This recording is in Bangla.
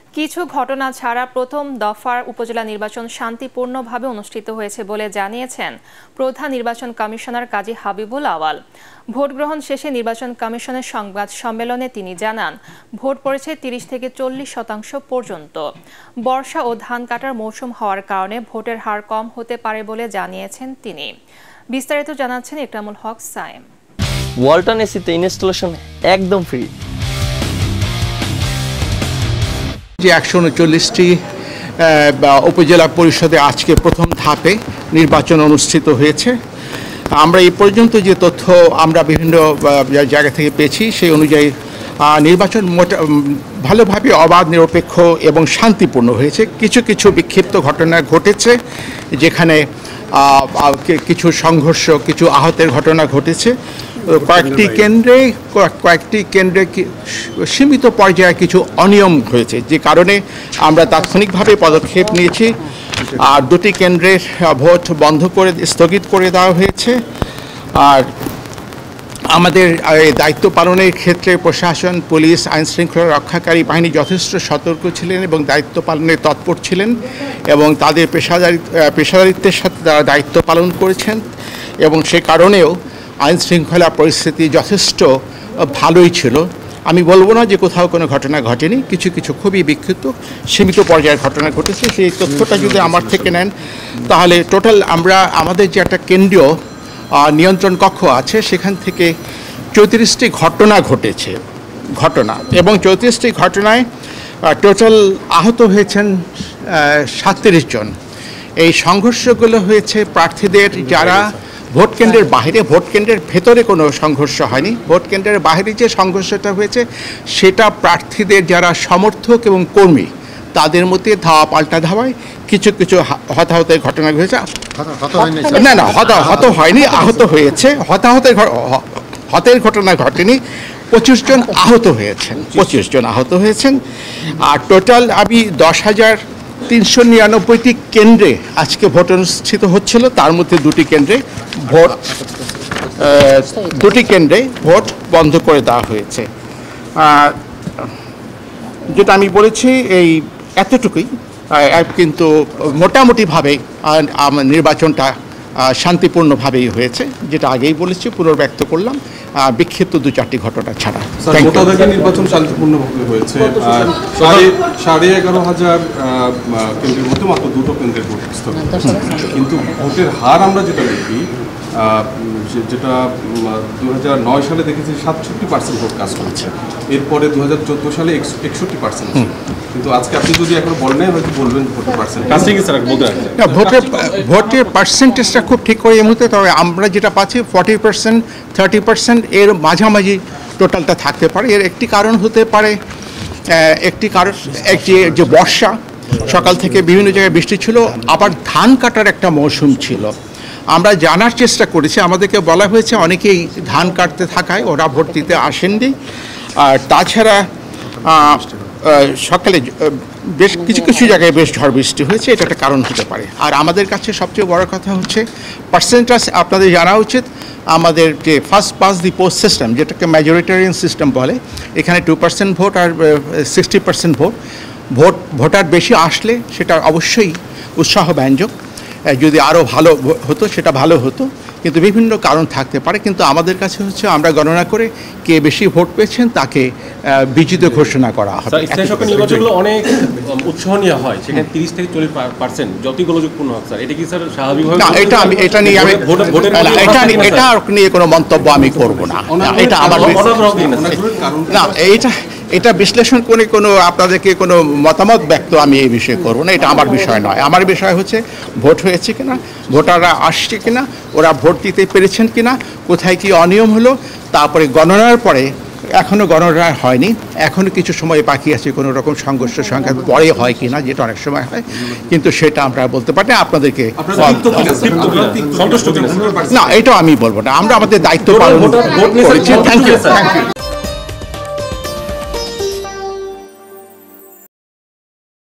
কিছু ঘটনা ছাড়া প্রথম দফার উপজেলা নির্বাচন শান্তিপূর্ণভাবে অনুষ্ঠিত হয়েছে বলে জানিয়েছেন প্রধান নির্বাচন কমিশনার কাজী হাবিবুল আওয়াল। ভোট গ্রহণ শেষে নির্বাচন কমিশনের সংবাদ সম্মেলনে তিনি জানান, ভোট পড়েছে 30 থেকে 40% পর্যন্ত। বর্ষা ও ধান কাটার মৌসুম হওয়ার কারণে ভোটের হার কম হতে পারে বলে জানিয়েছেন তিনি। বিস্তারিত জানাচ্ছেন ইকরামুল হক সায়েম। ওয়ালটন এসিতে ইনস্টলেশন একদম ফ্রি। যে 139টি উপজেলা পরিষদে আজকে প্রথম ধাপে নির্বাচন অনুষ্ঠিত হয়েছে। আমরা এই পর্যন্ত যে তথ্য আমরা বিভিন্ন জায়গা থেকে পেয়েছি সেই অনুযায়ী নির্বাচন ভালোভাবে অবাধ, নিরপেক্ষ এবং শান্তিপূর্ণ হয়েছে। কিছু কিছু বিক্ষিপ্ত ঘটনা ঘটেছে, যেখানে কিছু সংঘর্ষ, কিছু আহতের ঘটনা ঘটেছে। কয়েকটি কেন্দ্রে সীমিত পর্যায়ে কিছু অনিয়ম হয়েছে, যে কারণে আমরা তাৎক্ষণিকভাবে পদক্ষেপ নিয়েছি। আর দুটি কেন্দ্রের ভোট স্থগিত করে দেওয়া হয়েছে। আর আমাদের দায়িত্ব পালনের ক্ষেত্রে প্রশাসন, পুলিশ, আইনশৃঙ্খলা রক্ষাকারী বাহিনী যথেষ্ট সতর্ক ছিলেন এবং দায়িত্ব পালনে তৎপর ছিলেন, এবং তাদের পেশাদারিত্বের সাথে তারা দায়িত্ব পালন করেছেন, এবং সে কারণেও আইনশৃঙ্খলা পরিস্থিতি যথেষ্ট ভালোই ছিল। আমি বলবো না যে কোথাও কোনো ঘটনা ঘটেনি, কিছু কিছু খুবই বিক্ষিপ্ত সীমিত পর্যায়ের ঘটনা ঘটেছে। সেই তথ্যটা যদি আমার থেকে নেন, তাহলে টোটাল আমাদের যে একটা কেন্দ্রীয় নিয়ন্ত্রণ কক্ষ আছে, সেখান থেকে 34টি ঘটনা ঘটেছে এবং 34টি ঘটনায় টোটাল আহত হয়েছেন 37 জন। এই সংঘর্ষগুলো হয়েছে প্রার্থীদের যারা ভোট কেন্দ্রের বাইরে, ভোট কেন্দ্রের ভেতরে কোনো সংঘর্ষ হয়নি। ভোট কেন্দ্রের বাইরে যে সংঘর্ষটা হয়েছে সেটা প্রার্থীদের যারা সমর্থক এবং কর্মী, তাদের মধ্যে ধাওয়া পাল্টা ধাওয়ায় কিছু কিছু হতাহতের ঘটনা ঘটেছে। না, হত হয়নি, আহত হয়েছে। হতের ঘটনা ঘটেনি। 25 জন আহত হয়েছেন। আর টোটাল 10,399টি কেন্দ্রে আজকে ভোট অনুষ্ঠিত হচ্ছিল। তার মধ্যে দুটি কেন্দ্রে ভোট বন্ধ করে দেওয়া হয়েছে। যেটা আমি বলেছি এই এতটুকুই, কিন্তু মোটামুটিভাবে নির্বাচনটা শান্তিপূর্ণভাবেই হয়েছে, যেটা আগেই বলেছি, পুনর্ব্যক্ত করলাম, বিক্ষিপ্ত 2-4টি ঘটনা ছাড়া। নির্বাচন শান্তিপূর্ণভাবে হয়েছে। 11,500 কেন্দ্রের মধ্যে মাত্র 2টো কেন্দ্রের ভোট স্থগিত, কিন্তু ভোটের হার আমরা যেটা দেখি, যেটা 2009 সালে দেখেছি 67% ভোট কাস্ট হচ্ছে, এরপরে 2014 সালে 61%, কিন্তু আজকে আপনি যদি এখন বলেন হয়তো বলবেন ভোটের পার্সেন্টেজটা খুব ঠিক করে এই মুহূর্তে, তবে আমরা যেটা পাচ্ছি 40%, 30% এর মাঝামাঝি টোটালটা থাকতে পারে। এর একটি কারণ হতে পারে, যে বর্ষা, সকাল থেকে বিভিন্ন জায়গায় বৃষ্টি ছিল, আবার ধান কাটার একটা মৌসুম ছিল। আমরা জানার চেষ্টা করেছি, আমাদেরকে বলা হয়েছে অনেকেই ধান কাটতে থাকায় ওরা ভোট দিতে আসেননি। আর তাছাড়া সকালে বেশ কিছু জায়গায় বেশ ঝড় বৃষ্টি হয়েছে, এটা একটা কারণ হতে পারে। আর আমাদের কাছে সবচেয়ে বড় কথা হচ্ছে পার্সেন্টেজ আপনাদের জানা উচিত। আমাদের যে first past the post system, যেটাকে ম্যাজরিটেরিয়ান সিস্টেম বলে, এখানে 2% ভোট আর 60% ভোটার বেশি আসলে সেটা অবশ্যই উৎসাহব্যঞ্জক। যদি আরও ভালো হতো সেটা ভালো হতো, কিন্তু বিভিন্ন কারণ থাকতে পারে। কিন্তু আমাদের কাছে হচ্ছে আমরা গণনা করে কে বেশি ভোট পেয়েছেন তাকে বিজিত ঘোষণা করা হবে। নির্বাচনগুলো অনেক উৎসাহনীয় হয়, সেখানে 30 থেকে 40% যতই গোলযোগপূর্ণ হোক স্যার, এটা কি স্যার স্বাভাবিকভাবে? না, এটা নিয়ে কোনো মন্তব্য আমি করব না। এটা আমার না, এটা বিশ্লেষণ করে আপনাদেরকে কোনো মতামত ব্যক্ত আমি এই বিষয়ে করবো না। এটা আমার বিষয় নয়। আমার বিষয় হচ্ছে ভোট হয়েছে কিনা, ভোটাররা আসছে কিনা, ওরা ভোট দিতে পেরেছেন কিনা, কোথায় কি অনিয়ম হলো, তারপরে গণনার পরে। এখনও গণনা হয়নি, এখনও কিছু সময় বাকি আছে, কোনো রকম সংঘর্ষ সংখ্যা পরে হয় কিনা, যেটা অনেক সময় হয়, কিন্তু সেটা আমরা বলতে পারি না। আপনাদেরকে না, এটাও আমি বলবো না। আমরা আমাদের দায়িত্ব পালন করেছি। Thank you.